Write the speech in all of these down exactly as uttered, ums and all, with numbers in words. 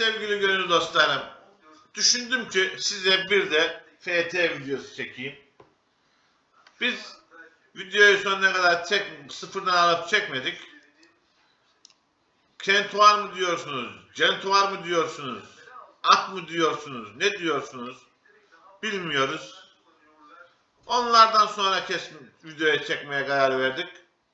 sevgili gönül dostlarım, düşündüm ki size bir de F T videosu çekeyim. Biz videoyu sonuna kadar çek, sıfırdan alıp çekmedik. Kentuar mı diyorsunuz, Centuar mı diyorsunuz, at mı diyorsunuz, ne diyorsunuz bilmiyoruz. Onlardan sonra kesin videoya çekmeye karar verdik.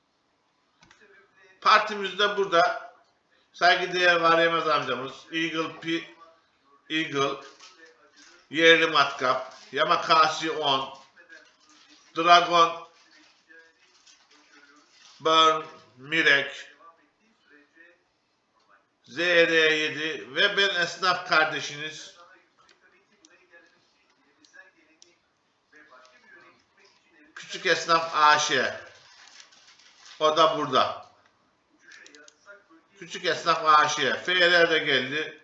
Partimizde burada saygıdeğer var yemez amcamız, Eagle P, Eagle, yerli matkap, Yamakasi on, Dragon, Burn, Mirek, Z R yedi ve ben esnaf kardeşiniz Küçük Esnaf A Ş. O da burada. Küçük Esnaf A Ş. F R de geldi.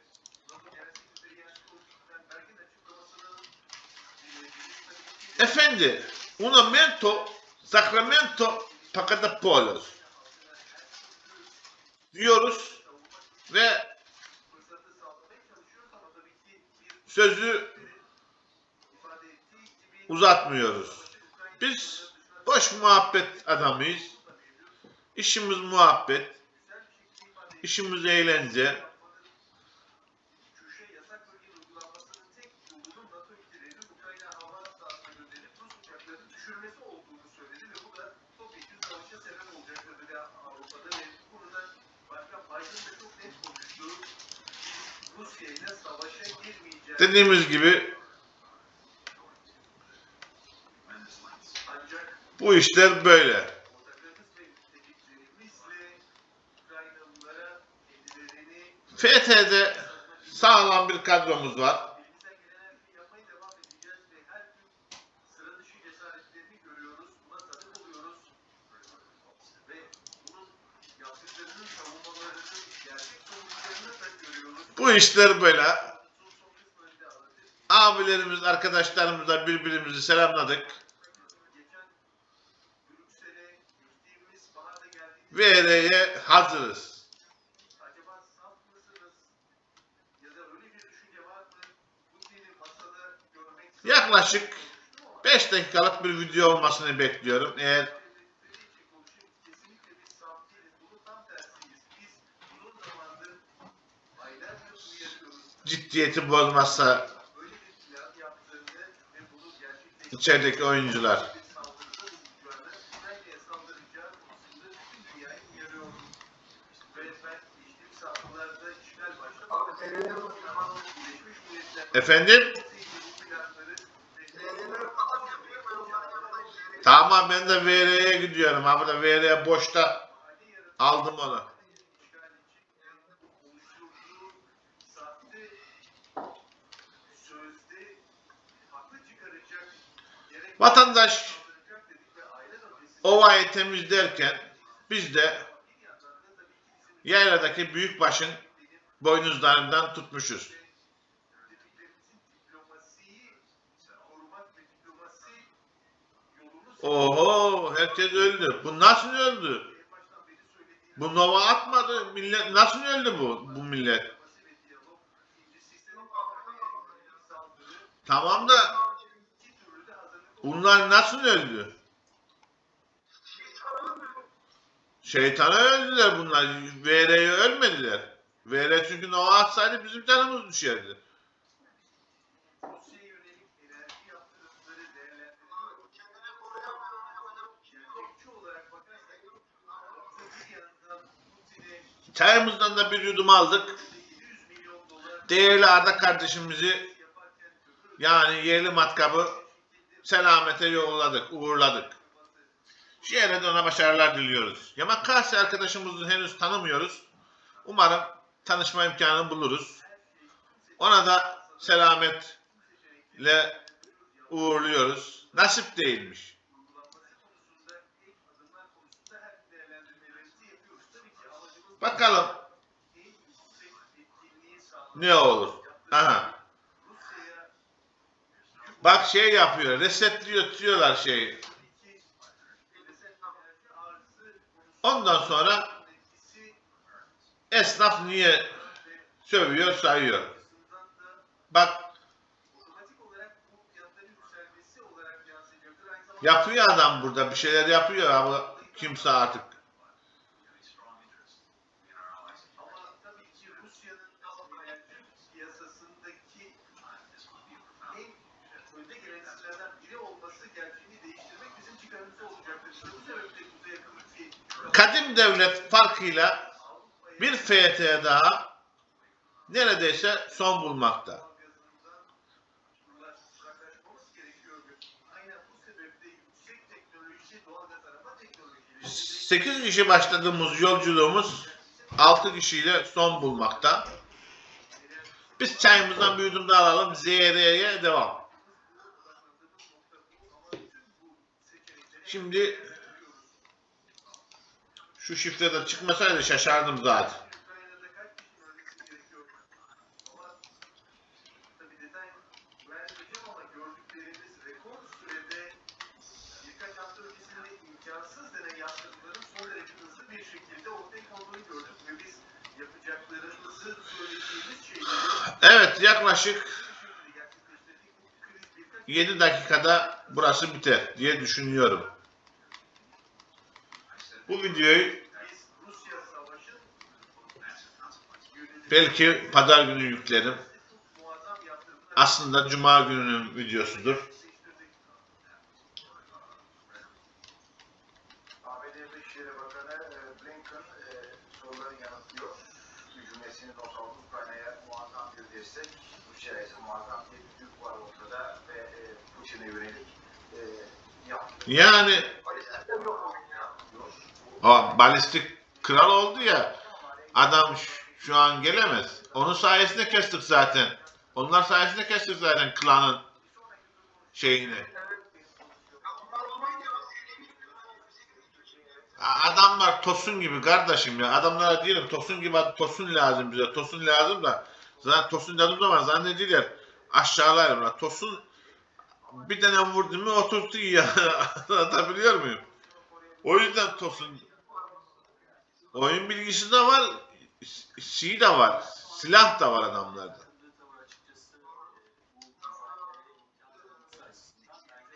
Efendi, un aumento Sacramento Pacadopolos diyoruz ve sözü uzatmıyoruz. Biz boş muhabbet adamıyız. İşimiz muhabbet. İşimiz eğlence. Dediğimiz gibi bu işler böyle. F T'de sağlam bir kadromuz var. Bu işler böyle. Abilerimiz, arkadaşlarımızla birbirimizi selamladık. V R'ye hazırız. Yaklaşık beş dakikalık bir video olmasını bekliyorum. Eğer ciddiyeti bozmazsa içerideki oyuncular. Efendim? Tamam, ben de V R'ye gidiyorum. Ha burada V R boşta aldım onu. Vatandaş ovayı temizlerken biz de yayladaki büyükbaşın boynuzlarından tutmuşuz. Oho, herkes öldü. Bu nasıl öldü? Bu Nova atmadı. Millet nasıl öldü bu bu millet? Tamam da bunlar nasıl öldü? Şeytana öldüler bunlar. V R'ye ölmediler. V R çünkü Nova atsaydı bizim canımız düşerdi. Çayımızdan da bir yudum aldık. Değerli Arda kardeşimizi, yani yerli matkabı selamete yolladık, uğurladık. Şehre de ona başarılar diliyoruz. Yamakasi arkadaşımızı henüz tanımıyoruz. Umarım tanışma imkanı buluruz. Ona da selametle uğurluyoruz. Nasip değilmiş. Bakalım ne olur. Aha. Bak şey yapıyor, resetliyor diyorlar şeyi. Ondan sonra esnaf niye Sövüyor, sayıyor. Bak, yapıyor adam burada, bir şeyler yapıyor ama kimse artık. Kadim devlet farkıyla bir F T daha neredeyse son bulmakta. sekiz kişi başladığımız yolculuğumuz altı kişiyle son bulmakta. Biz çayımızdan bir yudum daha alalım. Z R'ye devam. Şimdi şu şifre de çıkmasaydı şaşardım zaten. Evet, yaklaşık yedi dakikada burası biter diye düşünüyorum. Bu videoyu belki pazar günü yüklerim. Aslında cuma gününün videosudur. A B D Dışişleri Bakanı Blinken soruları yanıtlıyor. Cümlesini not aldı. Ukrayna'ya muazzam bir destek. Rusya'ya ise muazzam bir yük var ortada ve Putin'e yönelik yaptığı. Yani o balistik kral oldu ya, adam şu an gelemez. Onun sayesinde kestik zaten. Onlar sayesinde kestik zaten klanın şeyini. Adamlar tosun gibi kardeşim ya. Adamlara diyelim tosun gibi, tosun lazım bize. Tosun lazım da zaten tosun dediğim zaman zannediyorlar aşağılarım. Tosun bir tane vurdu mu oturttu ya. Anlatabiliyor muyum? O yüzden tosun oyun bilgisi de var, şey de var, silah da var adamlarda.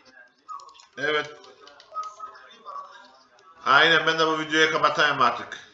Evet. Aynen, ben de bu videoyu kapatayım artık.